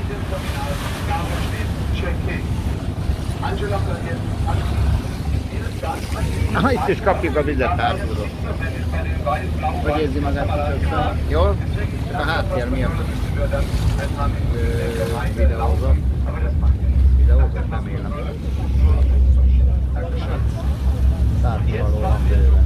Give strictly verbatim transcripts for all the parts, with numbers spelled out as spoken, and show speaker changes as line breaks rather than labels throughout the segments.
Na, itt is kapjuk a vizet hátulról. Hogy érzi magát a jól? Csak a háttér miatt videózom. Videózom, remélem. Szárnyvaló van bőven.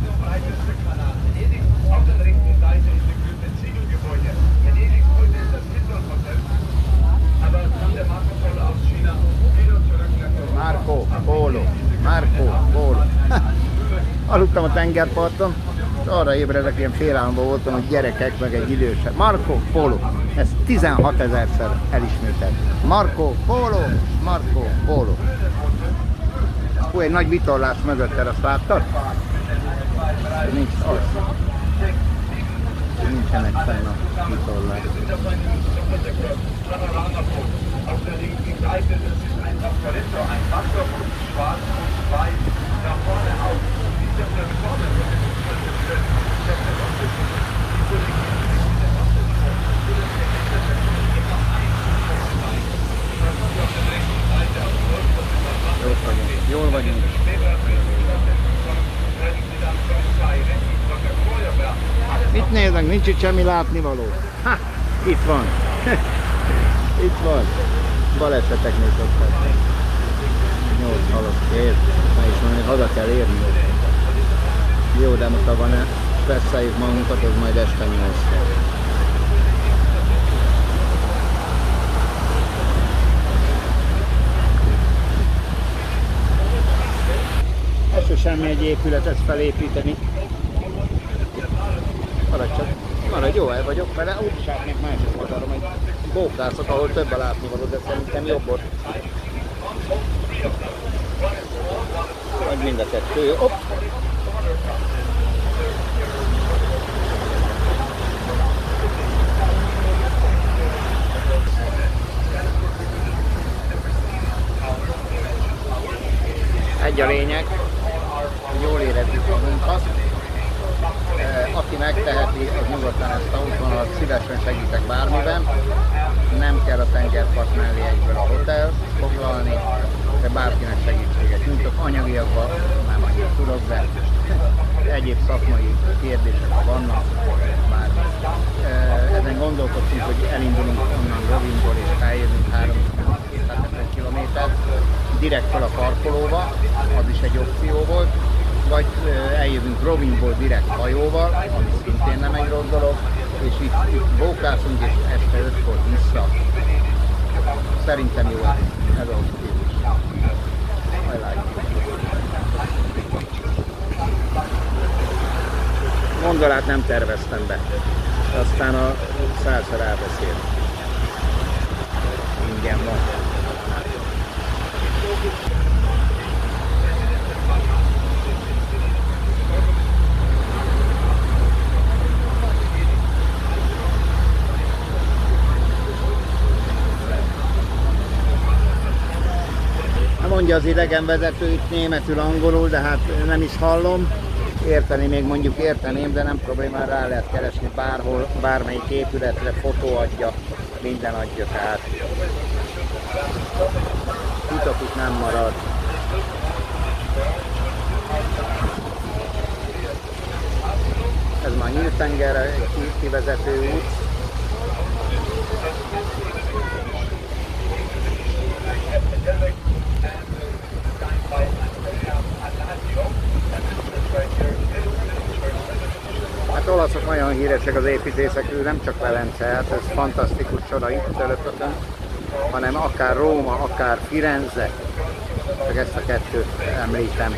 Marco Polo, Marco Polo. Aludtam a tengerparton, és arra ébredek, ilyen félálomban voltam, hogy gyerekek, meg egy idősebb. Marco Polo. Ez tizenhatezerszer elismételt. Marco Polo, Marco Polo. Hú, egy nagy vitorlás mögötted, azt láttad? Nincs az. Nincsenek fenn a vitorlás. Jól vagyunk. Mit néznek? Nincs itt semmi látnivaló. Ha! Itt van. Itt van. Baleseteknél szoktak. nyolc halott. Érd. Na is mondani, haza kell érni. Jó, de most ha van-e stresszeljük magunkat, az majd este nyolckor. Ez se semmi egy épületet felépíteni. Maradj csak. Maradj, jó el vagyok vele, úgy sárnék másik oldalra, majd bókászok, ahol több a látnivaló, de szerintem jobb ott. Vagy mind a kettő. Hopp! Egy a lényeg, hogy jól érezzük magunkat. Aki megteheti, az nyugodtan ezt a útvonalat szívesen segítek bármiben. Nem kell a tengerpart mellé egyből a hotel foglalni, de bárkinek segítséget nyújtok. Anyagiakban nem annyit tudok, de egyéb szakmai kérdések vannak, bármi. Ezen gondolkodtunk, hogy elindulunk onnan Rovinból és eljövünk háromszáz kilométert direkt fel a parkolóba, az is egy opció volt. Vagy eljövünk Rovinból direkt hajóval, ami szintén nem egy rossz dolog, és itt, itt bókászunk, és este ötkor vissza. Szerintem jó ez a stílus. Gondolát nem terveztem be, aztán a százszor elbeszél. Ingyen van. Mondja az idegenvezető itt németül, angolul, de hát nem is hallom. Érteni még mondjuk érteném, de nem problémán rá lehet keresni bárhol, bármelyik épületre, fotó adja, minden adja, tehát titok itt nem marad. Ez már nyílt tengerre kivezető út. Hát olaszok nagyon híresek az építészekről, nem csak Velence, hát ez fantasztikus csoda itt előttötön, hanem akár Róma, akár Firenze, csak ezt a kettőt említem,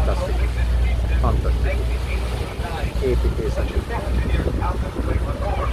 fantasztikus, fantasztikus építészek.